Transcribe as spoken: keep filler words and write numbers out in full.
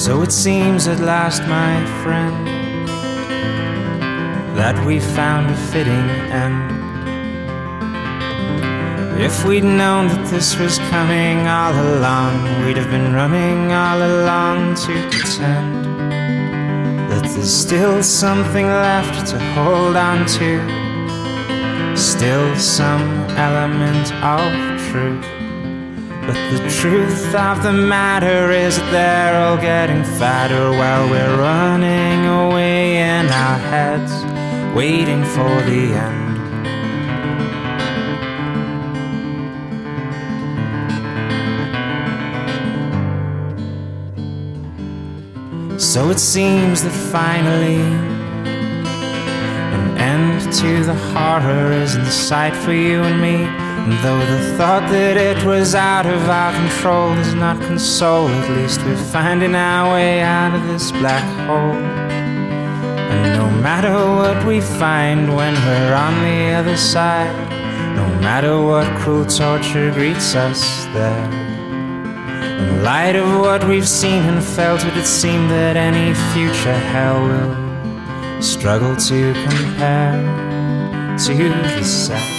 So it seems at last, my friend, that we found a fitting end. If we'd known that this was coming all along, we'd have been running all along to pretend that there's still something left to hold on to, still some element of truth. But the truth of the matter is that they're all getting fatter while we're running away in our heads, waiting for the end. So it seems that finally an end to the horror is in sight for you and me. And though the thought that it was out of our control does not console, at least we're finding our way out of this black hole. And no matter what we find when we're on the other side, no matter what cruel torture greets us there, in light of what we've seen and felt, would it seem that any future hell will struggle to compare to the set